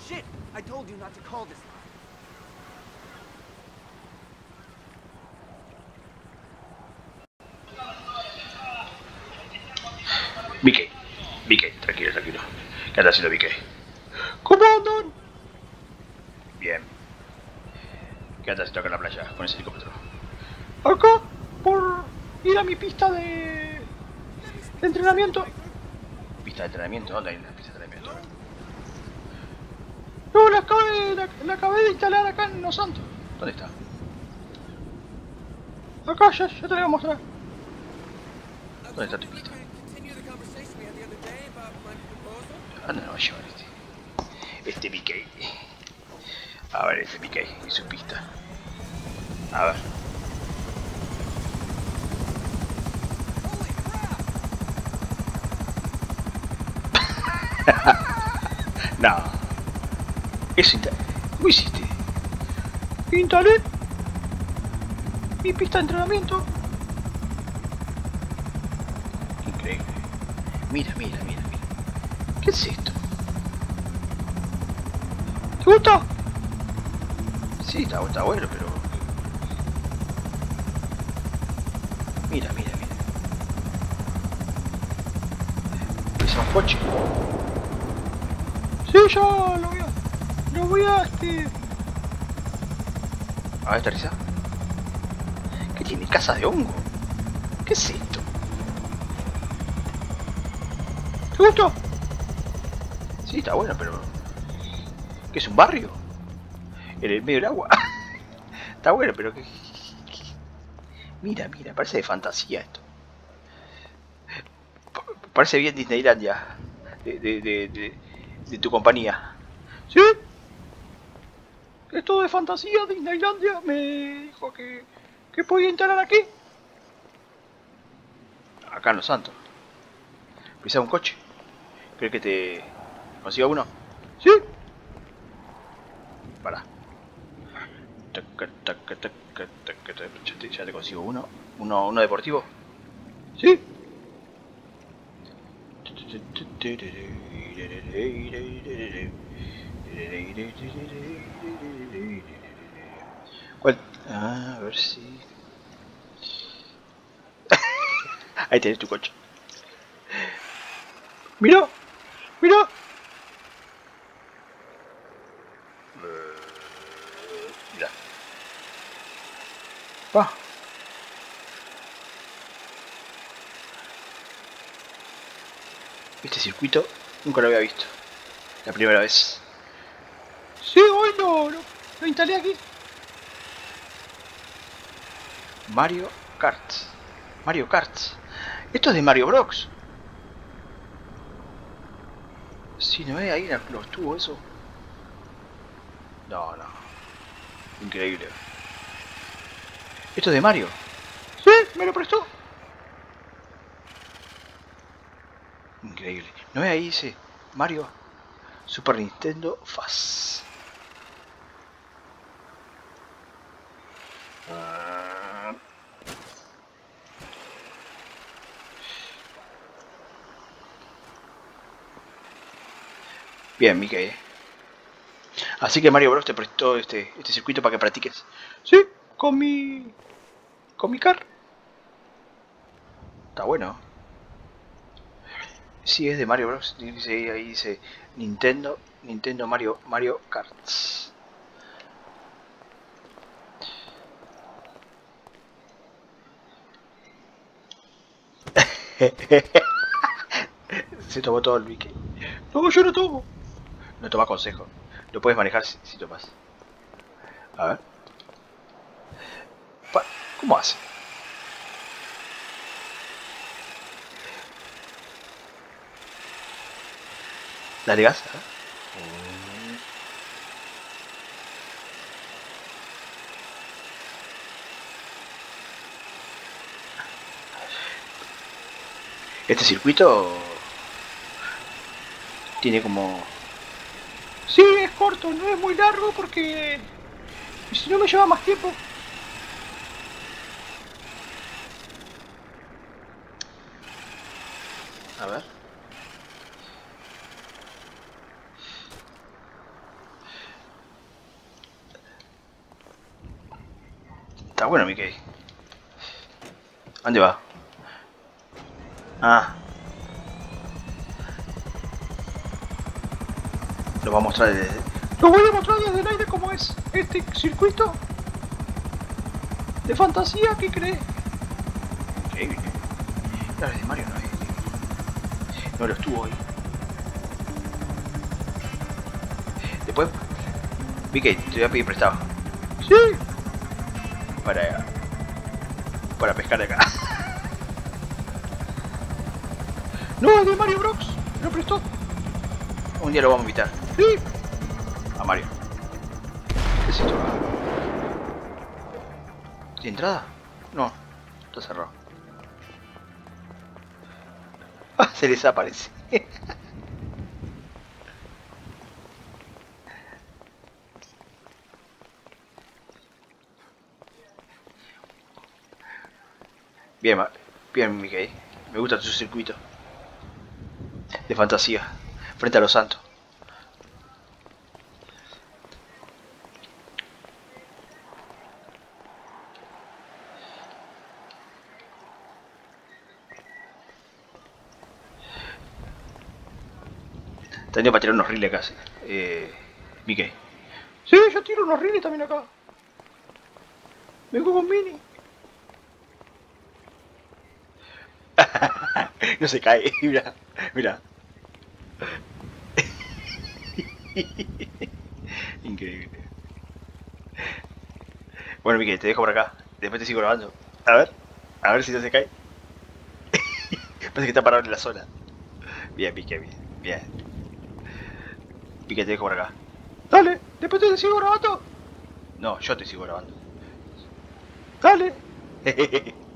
Shit! I told you not to call this line. Vicky, Vicky, tranquilo, tranquilo. ¿Qué anda haciendo Vicky? ¿Cómo andan? Bien. ¿Qué anda haciendo acá en la playa con ese helicóptero? Acá, por ir a mi pista de entrenamiento. ¿Pista de entrenamiento? ¿Dónde hay una pista de entrenamiento? No, la acabé de instalar acá en Los Santos. ¿Dónde está? Acá, ya te la voy a mostrar. ¿Dónde está tu pista? ¿A dónde nos va a llevar este Mickey? A ver, este Mickey y su pista. A ver. No. Eso ¿cómo hiciste? Instalé mi pista de entrenamiento. Increíble. Mira, mira, mira, mira. ¿Qué es esto? ¿Te gusta? Sí, está bueno, pero... Mira, mira, mira. ¿Es un coche? Sí, ya lo voy a A ver, aterriza. ¿Qué tiene? ¿Casa de hongo? ¿Qué es esto? ¿Te gustó? Sí, está bueno, pero... ¿Qué es un barrio? En el medio del agua. Está bueno, pero que... Mira, mira, parece de fantasía esto. Parece bien Disneylandia. De tu compañía. ¿Sí? Es todo de fantasía. Disneylandia me dijo que podía instalar aquí. Acá en Los Santos. ¿Pisa un coche? ¿Crees que te consiga uno? ¿Sí? Pará. Ya te consigo uno. Uno deportivo. ¿Sí? ¿Cuál? A ver si... Ahí tenés tu coche. ¡Mira! ¡Mira! Mira. Va. Este circuito nunca lo había visto. La primera vez. Sí, hoy lo instalé aquí. Mario Kart. Mario Kart. Esto es de Mario Bros. Sí, ¿no es? Ahí los tubos, eso. No, no. Increíble. ¿Esto es de Mario? Sí, me lo prestó. Increíble. ¿No es ahí? Dice Mario Super Nintendo Fast. Bien, Mickey. Así que Mario Bros te prestó este circuito para que practiques. Sí, con mi car. Está bueno. Sí, es de Mario Bros. Dice, ahí dice Nintendo Mario Karts. Se tomó todo el Mickey. No, yo no tomo. No toma consejo. Lo puedes manejar si tomas. A ver. ¿Cómo hace? Dale gas. Este circuito tiene como... Sí, es corto, no es muy largo porque si no me lleva más tiempo. A ver. Está bueno, Mickey. ¿Dónde va? Ah. Lo va a mostrar desde... Lo voy a mostrar desde el aire como es este circuito de fantasía que cree. Increíble. Claro, de Mario no es. No lo estuvo hoy. Después... Mickey, te voy a pedir prestado. Sí. Para pescar de acá. No, es de Mario Bros. Lo prestó. Un día lo vamos a invitar. Sí. A Mario. ¿Qué es esto? ¿Tiene entrada? No. Está cerrado. Ah, se desaparece. Bien, bien, Mickey. Me gusta tu circuito de fantasía frente a los santos. Tendría para tirar unos riles acá, Mickey. Sí, yo tiro unos riles también acá. Vengo con Mini. No se cae, mira, mira. Increíble. Bueno, Mickey, te dejo por acá. Después te sigo grabando. A ver si no se cae. Parece que está parado en la zona. Bien, Mickey, bien, bien. Mickey, te dejo por acá. Dale, después te sigo grabando. No, yo te sigo grabando. Dale.